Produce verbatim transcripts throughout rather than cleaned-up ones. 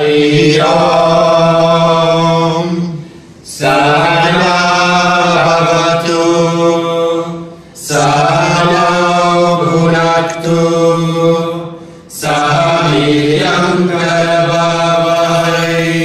Sahana Bhavatu Sahana Bhunaktu Sahaviryam Karavavai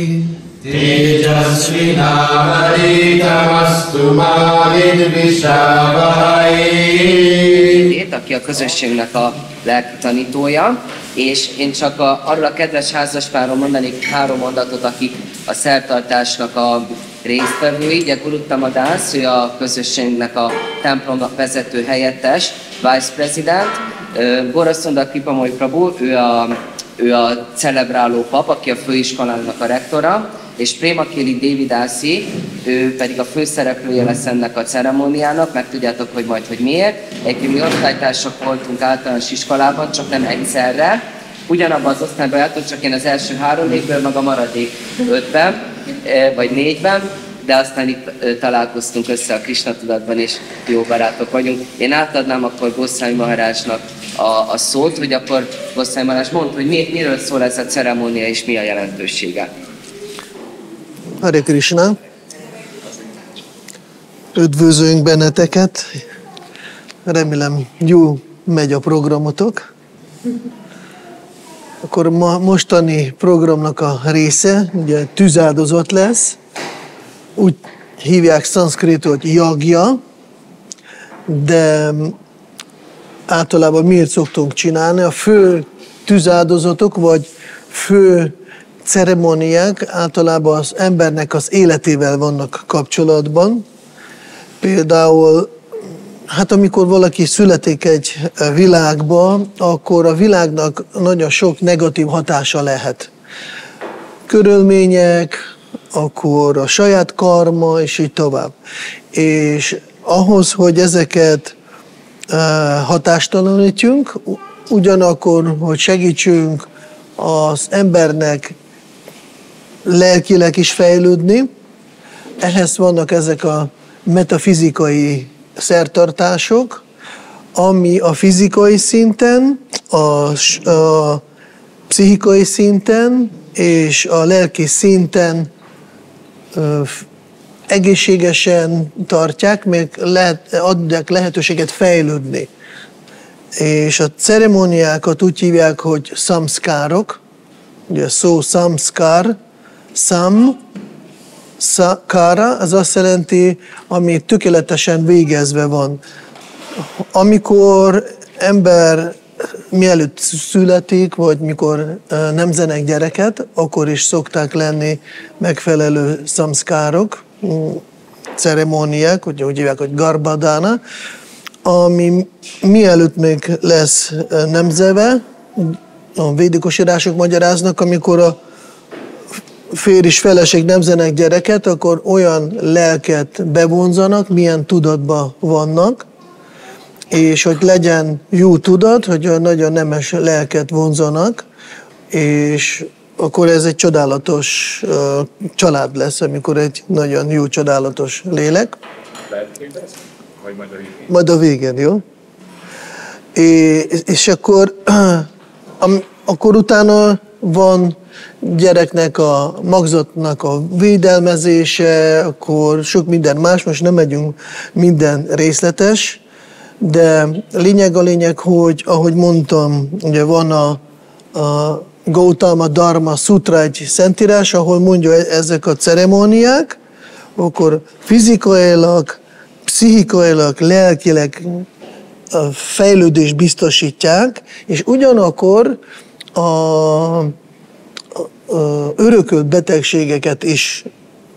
Tejasvinamritamastu ma vidvishavai. Aki a közösségnek a lelki tanítója, és én csak a, arra a kedves házaspárról mondanék három mondatot, akik a szertartásnak a résztvevői. Ugye Gurutamadász, ő a közösségnek a templomnak vezető helyettes, vice president. Gorasunda Kripamoly Prabhu, ő a, ő a celebráló pap, aki a főiskolának a rektora, és Premakeli Devidasi, ő pedig a főszereplője lesz ennek a ceremóniának, meg tudjátok, hogy majd, hogy miért. Egyébként mi osztálytársak voltunk általános iskolában, csak nem egyszerre. Ugyanabban az osztályban jártunk, csak én az első három évből, meg a maradék ötben, vagy négyben, de aztán itt találkoztunk össze a Krisna tudatban, és jó barátok vagyunk. Én átadnám akkor Goszvámi Maharázsnak a, a szót, hogy akkor Goszvámi Maharázs mondd, hogy mi, miről szól ez a ceremónia, és mi a jelentősége. Hare Krishna! Üdvözlünk benneteket! Remélem, jó megy a programotok. Akkor ma mostani programnak a része, ugye tűzáldozat lesz. Úgy hívják szanszkritul, hogy jagja, de általában miért szoktunk csinálni? A fő tűzáldozatok, vagy fő ceremóniák általában az embernek az életével vannak kapcsolatban. Például, hát amikor valaki születik egy világba, akkor a világnak nagyon sok negatív hatása lehet. Körülmények, akkor a saját karma, és így tovább. És ahhoz, hogy ezeket hatástalanítjunk, ugyanakkor, hogy segítsünk az embernek lelkileg is fejlődni, ehhez vannak ezek a metafizikai szertartások, ami a fizikai szinten, a, a pszichikai szinten és a lelki szinten ö, egészségesen tartják, még lehet, adják lehetőséget fejlődni. És a ceremóniákat úgy hívják, hogy samszkárok, ugye szó samszkár, sam, kára, az azt jelenti, ami tökéletesen végezve van. Amikor ember mielőtt születik, vagy mikor nemzenek gyereket, akkor is szokták lenni megfelelő szamszkárok, ceremóniák, úgy hívják, hogy garbadana, ami mielőtt még lesz nemzeve, a védikus írások magyaráznak, amikor a férj és feleség nemzenek gyereket, akkor olyan lelket bevonzanak, milyen tudatban vannak, és hogy legyen jó tudat, hogy nagyon nemes lelket vonzanak, és akkor ez egy csodálatos uh, család lesz, amikor egy nagyon jó, csodálatos lélek. Lehet kérdezni? Vagy majd a végén? Majd a végén, jó? És, és akkor, am, akkor utána van gyereknek a magzatnak a védelmezése, akkor sok minden más, most nem megyünk minden részletes, de lényeg a lényeg, hogy ahogy mondtam, ugye van a, a Gautama Dharma Sutra, egy szentírás, ahol mondja ezek a ceremóniák, akkor fizikailag, pszichikailag, lelkileg a fejlődést biztosítják, és ugyanakkor a, a, a örökölt betegségeket is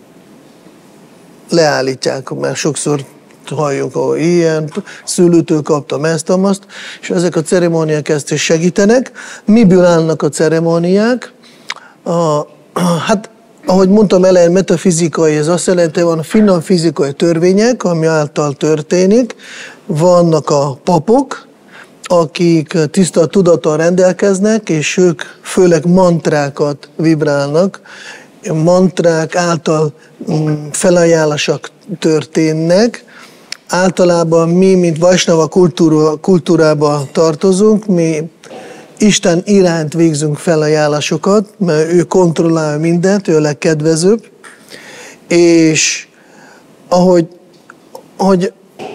leállítják, mert sokszor halljuk, hogy ilyen, szülőtől kaptam ezt, azt, és ezek a ceremóniák ezt is segítenek. Miből állnak a ceremóniák? A, hát, ahogy mondtam elején, metafizikai, ez azt jelenti, hogy van finom fizikai törvények, ami által történik. Vannak a papok, akik tiszta tudattal rendelkeznek, és ők főleg mantrákat vibrálnak. Mantrák által felajánlások történnek. Általában mi, mint Vaisnava kultúra, kultúrába tartozunk, mi Isten iránt végzünk felajánlásokat, mert ő kontrollálja mindent, ő a legkedvezőbb, és ahogy, ahogy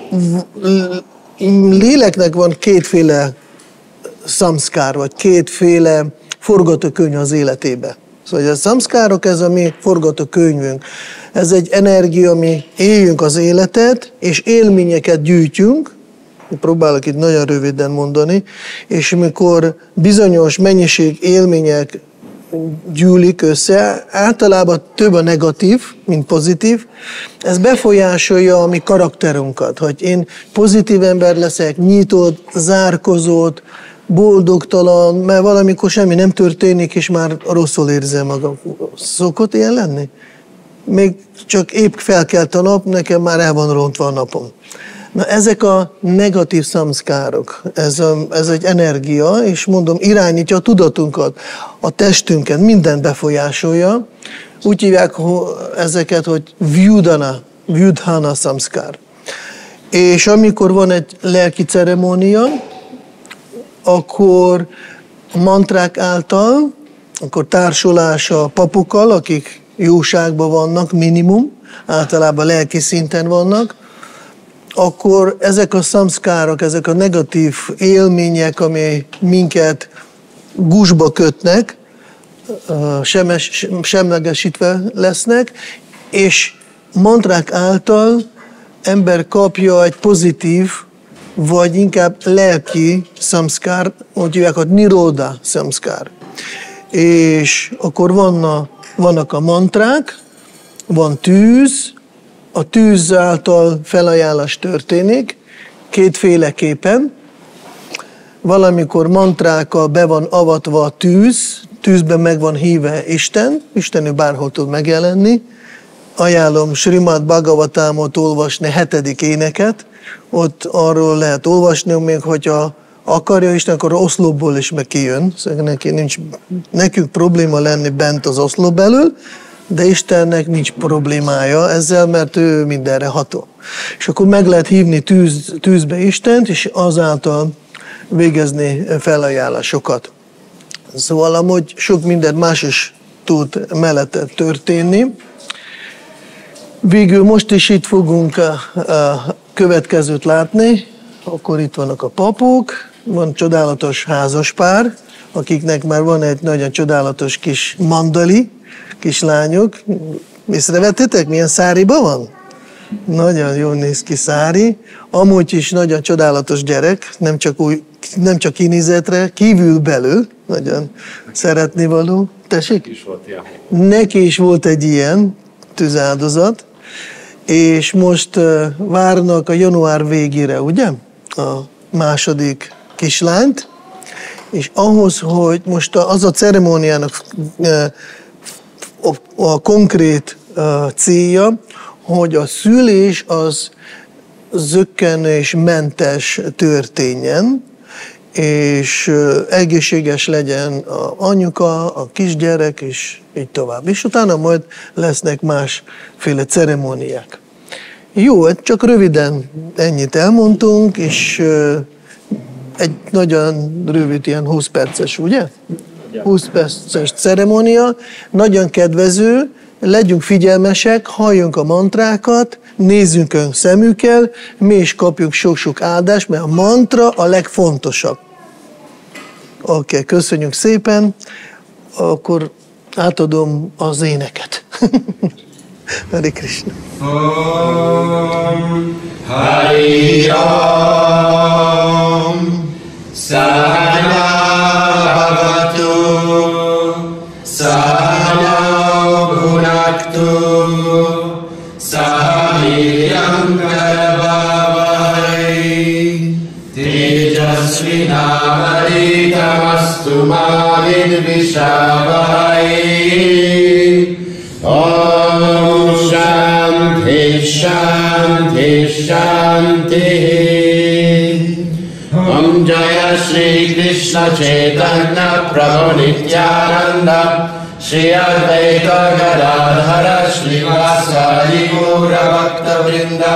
léleknek van kétféle szamszkár, vagy kétféle forgatókönyv az életébe. Szóval a szamszkárok, ez a mi forgatókönyvünk. Ez egy energia, ami éljünk az életet, és élményeket gyűjtünk, próbálok itt nagyon röviden mondani, és amikor bizonyos mennyiség élmények gyűlik össze, általában több a negatív, mint pozitív, ez befolyásolja a mi karakterünket, hogy én pozitív ember leszek, nyitott, zárkozott, boldogtalan, mert valamikor semmi nem történik, és már rosszul érzem magam. Szokott ilyen lenni? Még csak épp felkelt a nap, nekem már el van rontva a napom. Na ezek a negatív szamszkárok, ez, a, ez egy energia, és mondom, irányítja a tudatunkat, a testünket, mindent befolyásolja. Úgy hívják ezeket, hogy vyudana, vyudhana szamszkár. És amikor van egy lelki ceremónia, akkor mantrák által, akkor társulás a papokkal, akik jóságban vannak, minimum, általában lelki szinten vannak, akkor ezek a szamszkárok, ezek a negatív élmények, ami minket gúzsba kötnek, semes, semlegesítve lesznek, és mantrák által ember kapja egy pozitív, vagy inkább lelki szamszkár, úgy hívják, hogy niroda szamszkár. És akkor vannak, vannak a mantrák, van tűz, a tűz által felajánlás történik, kétféleképpen. Valamikor mantrákkal be van avatva a tűz, tűzben meg van hívve Isten, Isten ő bárhol tud megjelenni. Ajánlom Srimad Bhagavatamot olvasni, hetedik éneket, ott arról lehet olvasni, még hogyha akarja Isten, akkor oszlopból is meg kijön. Szóval neki nincs, nekünk probléma lenni bent az oszlop belül, de Istennek nincs problémája ezzel, mert ő mindenre ható. És akkor meg lehet hívni tűz, tűzbe Istent, és azáltal végezni felajánlásokat. Szóval amúgy sok minden más is tud mellette történni. Végül most is itt fogunk a, a következőt látni, akkor itt vannak a papok, van csodálatos házaspár, akiknek már van egy nagyon csodálatos kis mandali, kislányok. Észrevettétek, milyen száriban van? Nagyon jól néz ki szári. Amúgy is nagyon csodálatos gyerek, nem csak, új, nem csak kinézetre, kívül belül, nagyon szeretnivaló. Tessék? Is volt ilyen. Neki is volt egy ilyen tűzáldozat, és most uh, várnak a január végére, ugye? A második kislányt, és ahhoz, hogy most az a ceremóniának uh, a, a konkrét uh, célja, hogy a szülés az zökkenésmentes történjen, és uh, egészséges legyen a anyuka, a kisgyerek, és így tovább. És utána majd lesznek másféle ceremóniák. Jó, csak röviden ennyit elmondtunk, és uh, egy nagyon rövid, ilyen húsz perces, ugye? húsz perces ceremónia, nagyon kedvező, legyünk figyelmesek, halljunk a mantrákat, nézzünk ön szemükkel, mi is kapjunk sok-sok áldást, mert a mantra a legfontosabb. Oké, okay, köszönjük szépen, akkor átadom az éneket. Hare Krishna. Om Hari Om Sahana Bhavatu Sahana Bhunaktu Sahaviryam Karavavai Tejasvinavaditamastu ma vidvishavai Om Shanti Shanti Shanti Om Jaya Shri Krishna Chaitanya Prabhu Nityananda Shri Advaita Gadadhara Srivasadi Gaura Bhakta Vrinda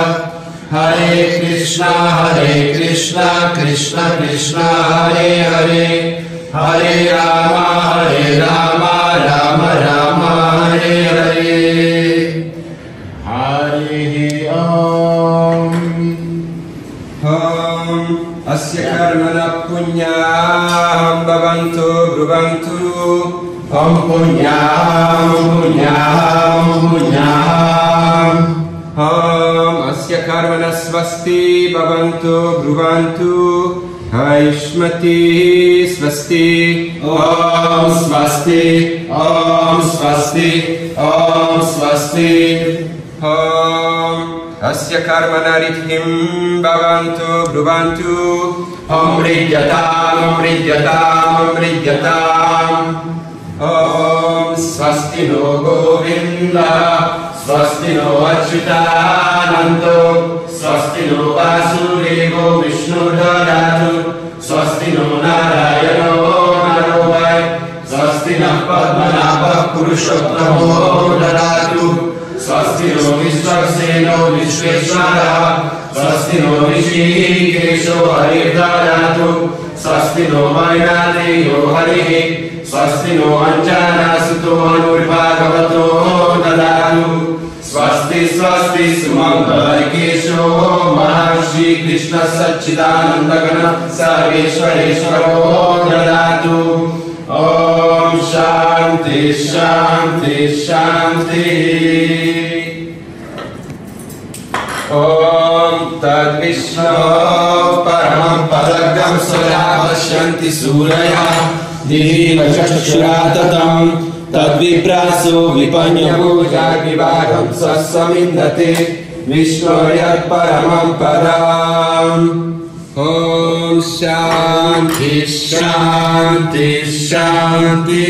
Hare Krishna Hare Krishna Krishna Krishna Hare Hare Hare Rama, Hare Rama, Rama Rama, Hare Hare. Hare Om. Om Asya Karmana Punyam Bhavantu Bhuvantu. Om Punyam, Punyam, Punyam. Om Asya Karmana Swasti Bhavantu Bhuvantu. Aishmati Swasti. Om Swasti, Om Swasti, Om Swasti. Om Asya Karmana Ridhim Bhavantu Bhuvantu. Om Ridyatam, Om Ridyatam, Om Ridyatam. Om Swasti no Govinda, Swasti no Achyutanando, Swasti no Vasudevo Vishnu Dharatu, Swasti no Narayano Narovai, Swasti no Padmanabha Purushottamo Dharatu, Swasti no Vishwaseno Vishveshwara, Swasti no Vishikesho Hari Dharatu, Swasti no Vainadeyo Hari, Swasti no Anjana Suto Anurvagavato Dharatu, Swasti Swasti Sumangalikesho Maharshi Krishna Satchidanandagana Sarveshwareshwaro Dharatu. Om Shanti Shanti Shanti. Om Tad Vishnu Paramam Padagam Sura Pashyanti Suraya Diva Chakshuratatam Tad Vipraso Vipanyabhujagivagam Sassamindate Vishnoyat Paramam Padam. Om Shanti Shanti Shanti.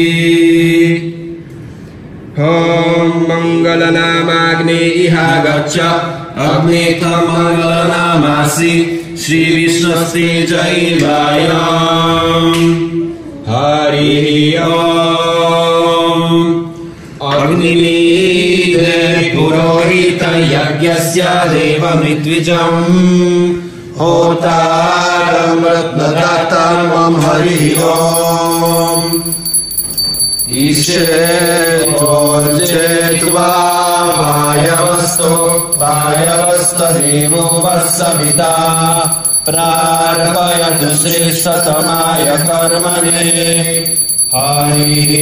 Om Mangalanamagni Iha Gacha Agnetam Mangalanamasi Shri Vishnasti Jaivayam. Hari Om. Agnimide Purohita Yagyasya Devamritvijam Hotaram Ratnadatam Hari Om. Ishetorjetva Vayavasto Vayavasta Devo Vasavita Prarvayatu Shrishtatamaya Karmane. Hari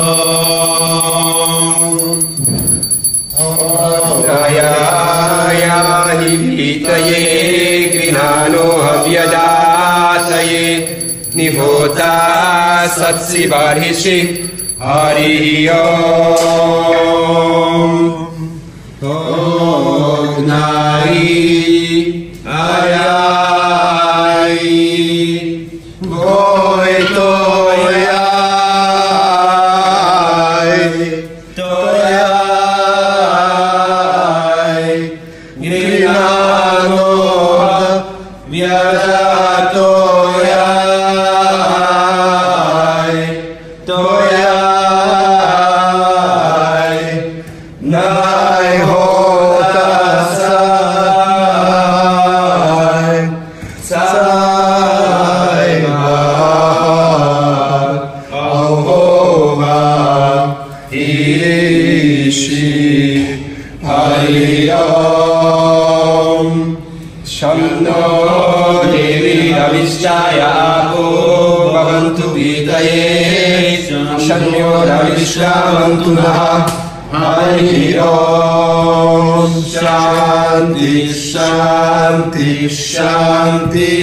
Om. Raya Nivitaye Grinano Havyadataye Nivota Satsi Barhishi. Hari Om. Ognari Ayai Goitoyai Toyai Grinano Vyadatoyai Toyai Nai Hotasai Sai Ahoha Ishi Hari Om. Shanno Devi Ravishaya Apo Bhavantu Vitaye Shanyo Ravishyavantu Naha. Hari Om. Shanti Shanti Shanti.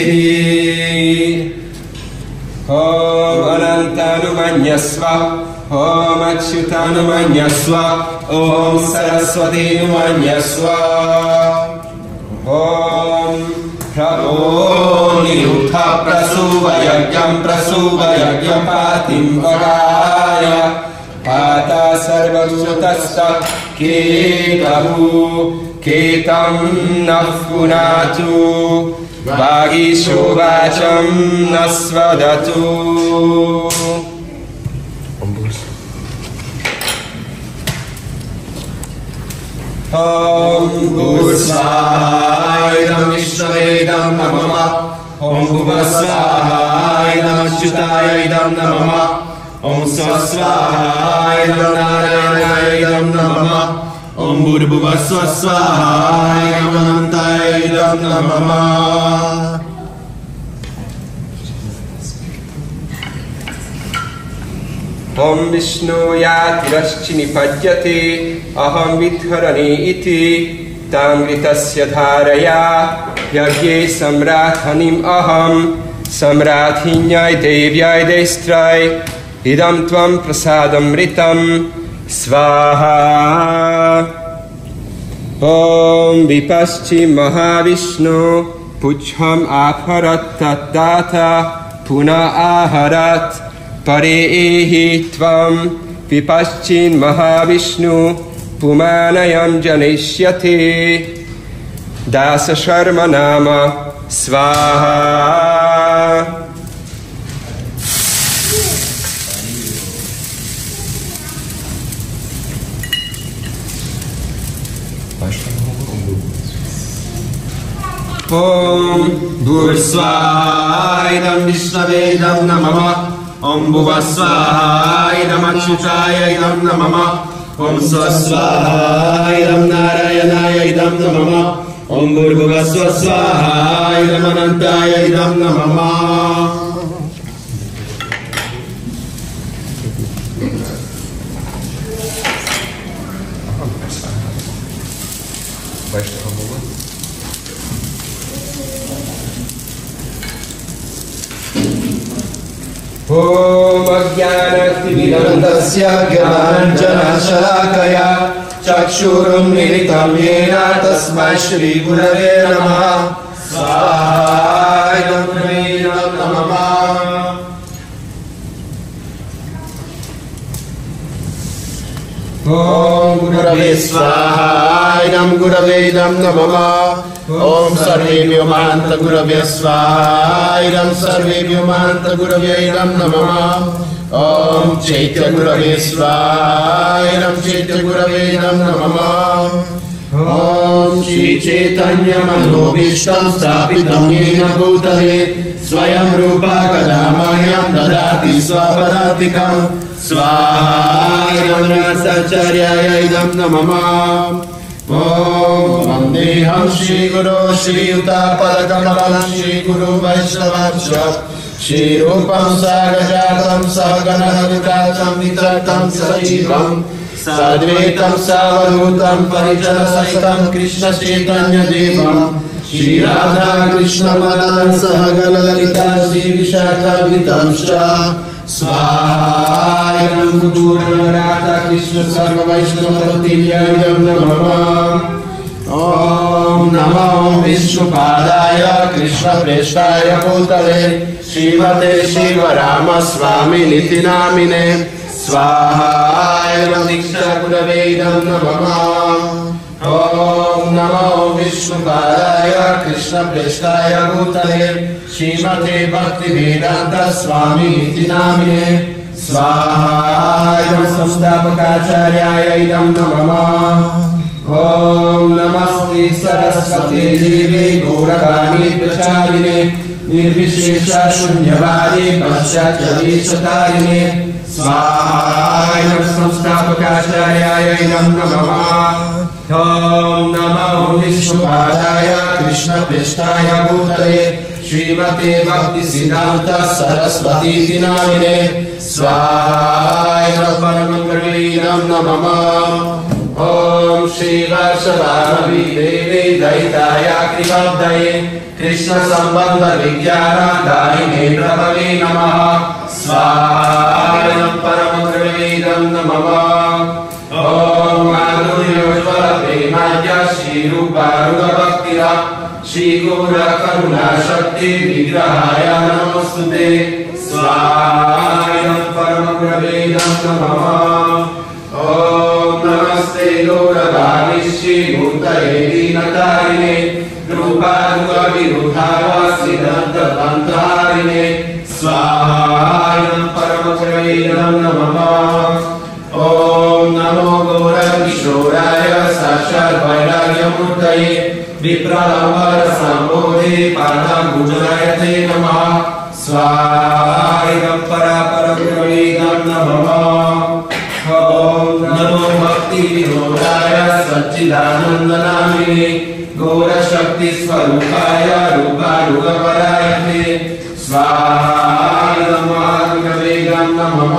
Om Anantanumanyasva Om Achyutanumanyasva Om Saraswatinumanyaswa. Om Prabho Nirutha Prasuvayagyam Prasuvayagyam Patim Varaya Pata Sarvamutasta Ketahu Ketam Nafkunatu Vagisho Vacham Nasvadatu. Om Bhuvasvahaya Namo Vishnavedam Namah. Om Bhuvasvahaya Namo नमश्चिताय इदं नमः ॐ स्वस्वाहाय इदं नारायणाय इदं नमः ॐ भूर्भुवः स्वस्वाहाय अनन्ताय इदं नमः ॐ विष्णुयातिरश्चि निपज्यते अहं विद्धरणे इति तामृतस्य धारया यज्ञे सम्राथनिम् अहं सम्राथिन्याय देव्याय देस्त्राय इदं त्वं प्रसादमृतं स्वाहा ॐ विपश्चि महाविष्णु पुच्छम् आहरत् तद्दाता पुनः आहरत् परे एहि त्वं विपश्चिन् महाविष्णु पुमानयं जनिष्यति दासशर्म नाम स्वाहा ॐ भूर्स्वाहा इदं विष्णवे इदं नमः ॐ भुवः स्वाहा इदं अच्युताय इदं नमः ॐ स्वस्वाहा इदं नारायणाय इदं नमः ॐ भूर्भुवः स्वस्वाहा इदं अनन्ताय इदं नमः ॐ अज्ञानतिमिरन्तस्य ज्ञानाञ्जनशलाकया चक्षुरुन्मीलितं येन तस्मै श्रीगुरवे नमः स्वाहा इदं नमः ॐ गुरवे स्वाहा इदं गुरवे इदं नमः ॐ सर्वेभ्यो महान्त गुरवे स्वाहा इदं सर्वेभ्यो महान्त गुरवे इदं नमः ॐ चैत्य गुरवे स्वाहा इदं चैत्य गुरवे इदं नमः ॐ श्री चैतन्य मनोभीष्टं स्थापितं येन भूतले स्वयं रूपा कदा मह्यं ददाति स्वपदातिकं स्वाहा इदं सचर्याय इदं नमः ॐ वन्देऽहं श्रीगुरो श्रीयुतापदकमलं श्रीगुरु वैष्णवंश श्रीरूपं सागजातं सहगणहरिताचं विततं सजीवं सद्वैतं सावधूतं परिजनसहितं कृष्णचैतन्यदेवं श्रीराधा कृष्णमदान् सहगणललिता श्रीविशाखान्वितं च स्वाहा इदं गुरुराधा कृष्ण सर्ववैष्णवपतिभ्यः नमः ॐ नमो विष्णुपादाय कृष्णप्रेष्ठाय भूतले श्रीमते शिवरामस्वामिनिति नामिने स्वाहा इदं दीक्षागुरवे इदं नमः ॐ नमो विष्णुपादाय कृष्णप्रेष्ठाय भूतले श्रीमते भक्तिवेदान्त स्वामिनिति नामिने स्वाहा इदं संस्थापकाचार्याय इदं नमः ॐ नमस्ते सरस्वती देवी गौरवाणी प्रचारिणे निर्विशेष शून्यवादी पश्चाच्चरीशतारिणे स्वाहा इदं संस्थापकाचार्याय इदं नमः ॐ नमो विष्णुपादाय कृष्णप्रेष्ठाय भूतले श्रीमते भक्तिसिद्धान्त सरस्वतीति नामिने स्वाहा इदं परमगुरवे इदं नमः ॐ श्रीवासवामवी देवी दयिताय कृपाब्धये कृष्णसम्बन्धविज्ञानदायिने प्रभवे नमः स्वाहा इदं परमगुरवे इदं नमः ॐ माधुर्योज्ज्वल प्रेमाय श्रीरूपारुणभक्तिरा श्रीगौरकरुणाशक्ति विग्रहाय नमोस्तुते स्वाहा इदं परमगुरवे इदं नमः ॐ नमस्ते गौरवाणीश्री भूतये दीनतारिणे रूपानुगविरुद्धावासिदन्ततन्त्रारिणे स्वाहा इदं परमगुरवे इदं नमः ॐ नमो गौरकिशोराय साक्षात् वैराग्यमूर्तये विप्रलम्बर सम्बोधे पादाम्बुजाय ते नमः स्वाहा स्वाहायं परापरब्रह्मेदं नमः ॐ नमो भक्तिविनोदाय सच्चिदानन्दनामिने गौरशक्तिस्वरूपाय रूपानुगपराय ते स्वाहायं महागवेदं नमः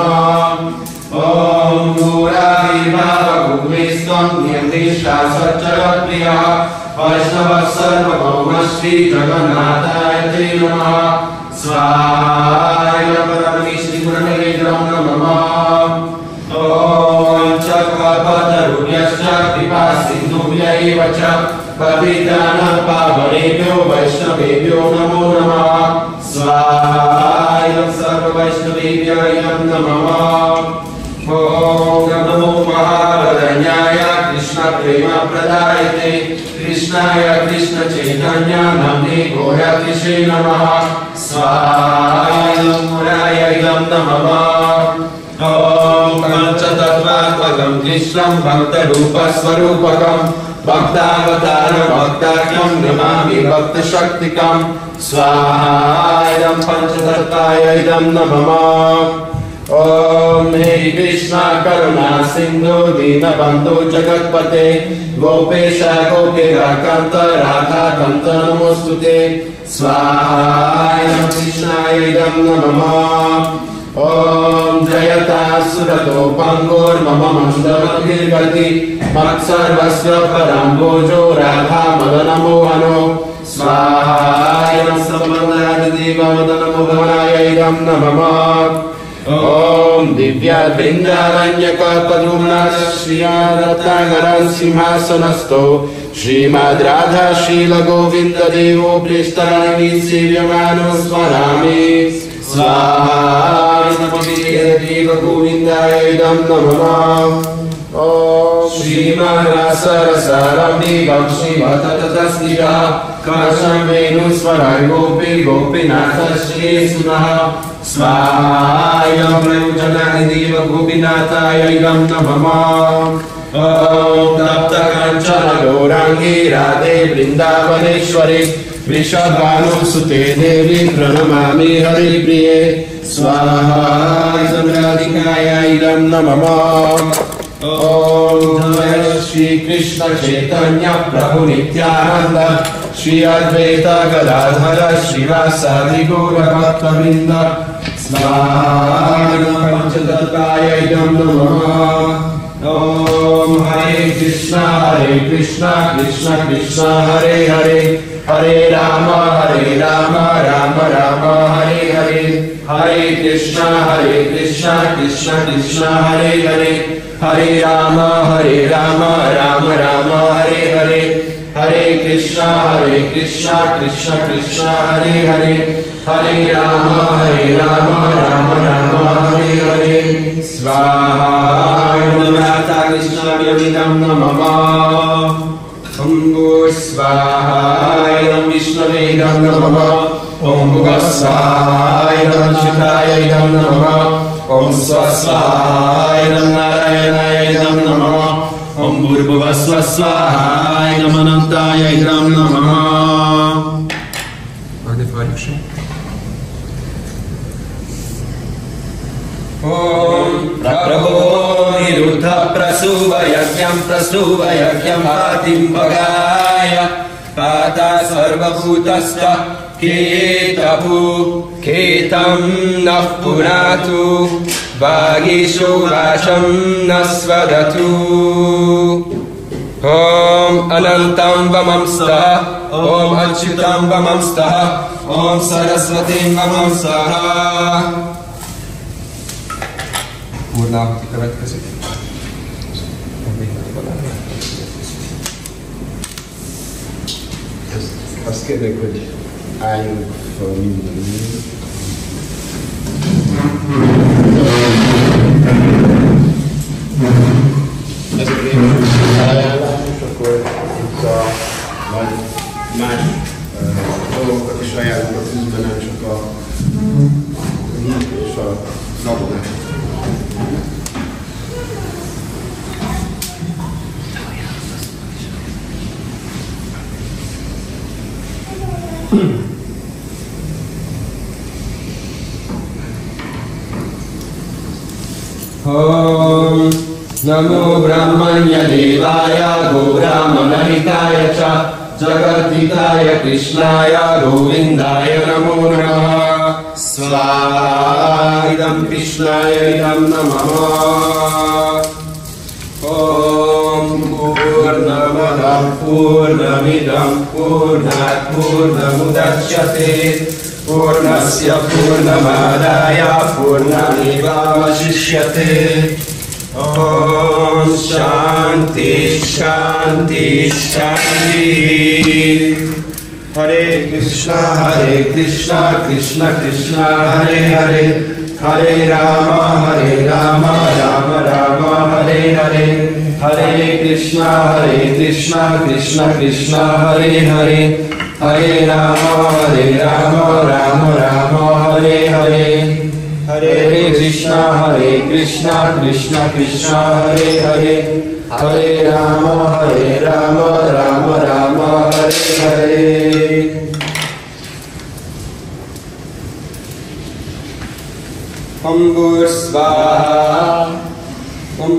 ॐ गौराविर्भावभूमिस्त्वं निर्दिष्टा सच्चरप्रिया वैष्णवः सर्वभौमश्री जगन्नाथाय ते नमः स्वाहायं परमेश्वरगवेदं नमः ॐ चक्रपतरुभ्यश्च कृपासिन्धुभ्यैव च पतितानां पावनेभ्यो वैष्णवेभ्यो नमो नमः स्वाहायं सर्ववैष्णवेभ्यो नमः ॐ नमो महावदन्याय कृष्णप्रेमप्रदायते कृष्णाय कृष्णचैतन्य नमः गौरातिशे नमः स्वाहायं मुरायैलं नमः ॐ पञ्चतत्त्वात्मकं कृष्णं भक्तरूपस्वरूपकं भक्तावतारं भक्ताख्यं नमामि भक्तशक्तिकं स्वाहायं पञ्चतत्त्वाय इदं नमः ॐ हे कृष्ण करुणा सिन्धु दीनबन्धु जगत्पते गोपेश गोपिकान्त राधाकान्त नमोऽस्तुते स्वाहायं कृष्णाय इदं नमः ॐ जयता सुरतो पङ्गोर्मम मन्दमतिर्गति मत्सर्वस्य परम्भोजो राधा मदनमोहनो स्वाहायं समन्दादिदेवमदनमोहनाय इदं नमः ॐ दिव्याद्रिन्द्रारण्यकल्पद्रुम्नाश्रियादत्ताङ्गरं सिंहासनस्थो श्रीमद् राधा शीलगोविन्ददेवो प्रेष्ठराणि सेव्यमानो स्मरामि स्वाहा गोविन्दाय इदं नमः ॐ श्रीमद्रसरसारम्भिकं श्रीमततस्तिः कलशं वेणुस्वराय गोपी गोपीनाथ श्रीसुनः स्वाहायं प्रयोजनानिदेव गोपीनाथाय इदं नमः ॐ तप्तकाञ्चन गौराङ्गी राधे वृन्दावनेश्वरी वृषभानुसुते देवी प्रणमामि हरिप्रिये स्वाहा राधिकाय इदं नमः ॐ जय श्री कृष्ण चैतन्य प्रभु नित्यानंद श्री अद्वैत गदाधर श्रीवासादि गौर भक्तवृंद स्वाहा पंचतत्त्वाय इदं नमः ॐ हरे कृष्ण हरे कृष्ण कृष्ण कृष्ण हरे हरे हरे राम हरे राम राम राम हरे हरे हरे कृष्ण हरे कृष्ण कृष्ण कृष्ण हरे हरे हरे राम हरे राम राम राम हरे हरे हरे कृष्ण हरे कृष्ण कृष्ण कृष्ण हरे हरे हरे राम हरे राम राम राम हरे हरे स्वाहा नमः कृष्णाय नमः शम्भो स्वाहाय विष्णवे नमः ॐ भुवस्वाहाय शिवाय नमः ॐ स्वस्वाहाय नारायणाय नमः ॐ भूर्भुवस्वस्वाहाय अनन्ताय नमः ॐ प्रभो निरुद्ध प्रसूव यज्ञं प्रसूव यज्ञं पातिं भगाय पाता सर्वभूतस्थ केतभु केतं नः पुनातु वागीषु वाशं न स्वदतु ॐ अनन्तं वमं स्तः ॐ अच्युतं वमं स्तः ॐ सरस्वतीं वमं स्तः पूर्णाहुति következik. Azt kérnék, hogy álljunk fel mindannyian. Ez a lépcső ajánlás, és akkor itt a majd más dolgokat is ajánlunk a tűzben, nem csak a hív és a gabonát. Om Namo Brahmanya Devaya Go Brahmanahitaya Cha Jagadhitaya Krishnaya Govindaya Namo Namaha Swaha Idam Krishnaya Idam Namaha Om Purnamada Purnamidam Purnat Purnamudachyate Purnasya Purnamadaya Purnamevavashishyate Om Shanti Shanti Shanti Hare Krishna Hare Krishna Krishna Krishna Hare Hare Hare Rama Hare Rama Rama Rama Hare Hare Hare Krishna Hare Krishna Krishna Krishna Hare Hare Hare Rama Hare Rama Rama Rama Hare Hare Hare Krishna Hare Krishna Krishna Krishna Hare Hare Hare Rama Hare Rama Rama Rama Hare Hare Om Bhur Svaha Om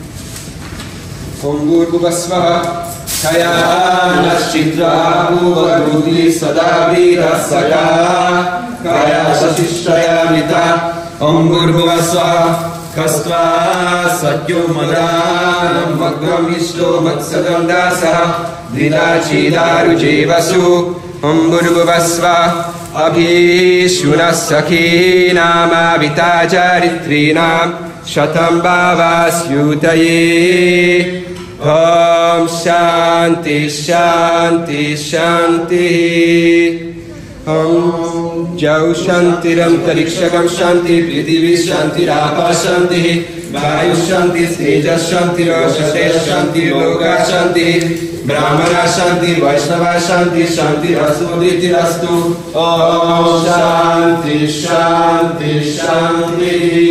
Om Bhur Bhuva Svaha Kaya Nashchitra Bhuvaruti Sadavira Saka Kaya Shashishtaya Mita Om Bhur Bhuva Svaha Kastva Satyo Madanam Vagram Ishto Matsadam Dasaha Vidachidaru Jevasu Om Bhur Bhuva Svaha Abhishura Sakhi Nama Vitajaritrinam Shatam Bhavasyutaye Om Shanti Shanti Shanti Om Jau Shantiram Tarikshagam Shanti Prithivi Shanti Rapa Shanti Vayu Shanti Tejas Shanti Roshate Shanti Loka Shanti Brahmana Shanti Vaishnava Shanti Shanti Rasuditi Rastu Om Shanti Shanti Shanti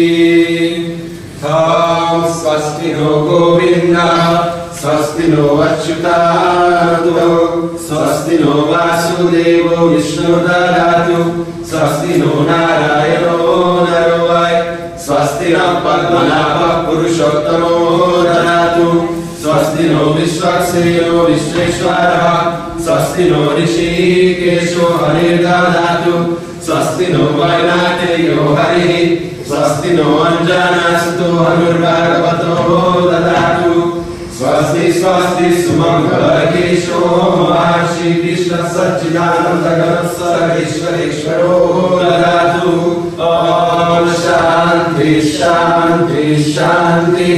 Om Swasti No Govinda Swasti no Achyutaratu Swasti no Vasudevo Vishnu Dadatu Swasti no Narayano Narovai Swasti no Padmanabha Purushottamo Dadatu Swasti no Vishwakseno Vishweshwara Swasti no Rishikesho Hare Dadatu Swasti no Vainateyo Hare Swasti no Anjana Suto Hanurvagavato Dadatu Swasti Swasti Sumangala Kesho Maharshi Krishna Satchidananda Ganasara Ishwareshwaro Dadatu Om Shanti Shanti Shanti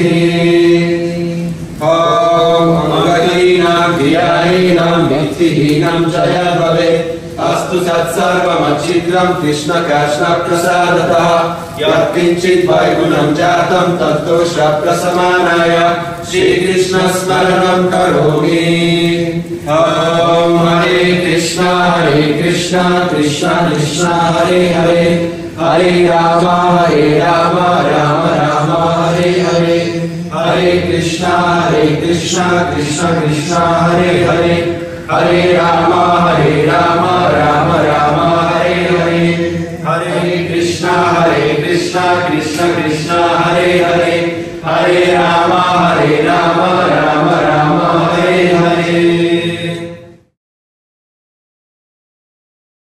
Om Angahinam Dhiyahinam Vithihinam Jaya Bhave Astu Satsarvam Achidram Krishna Kashna Prasadataha Yat Kinchit Vaigunam Jatam Tattosha Prasamanaya Shri Krishna Smaranam Karomi Om Hare Krishna Hare Krishna Krishna Krishna Hare Hare Hare Rama Hare Rama Rama Rama Hare Hare Hare Krishna Hare Krishna Krishna Krishna Hare Hare Hare Rama Hare Rama Rama Rama Hare Hare Hare Krishna Hare Krishna Krishna Krishna Hare Hare Hare Rama Hare Rama